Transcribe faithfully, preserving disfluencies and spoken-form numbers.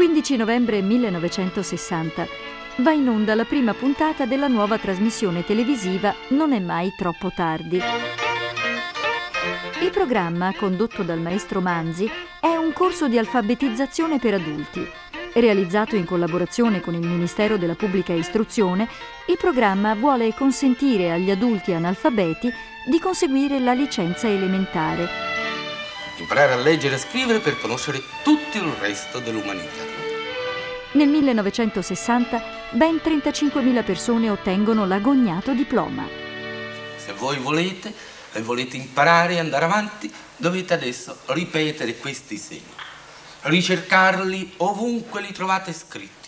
quindici novembre millenovecentosessanta va in onda la prima puntata della nuova trasmissione televisiva Non è mai troppo tardi. Il programma, condotto dal maestro Manzi, è un corso di alfabetizzazione per adulti. Realizzato in collaborazione con il Ministero della Pubblica Istruzione, il programma vuole consentire agli adulti analfabeti di conseguire la licenza elementare. Imparare a leggere e a scrivere per conoscere tutto il resto dell'umanità. Nel millenovecentosessanta ben trentacinquemila persone ottengono l'agognato diploma. Se voi volete e volete imparare e andare avanti, dovete adesso ripetere questi segni. Ricercarli ovunque li trovate scritti.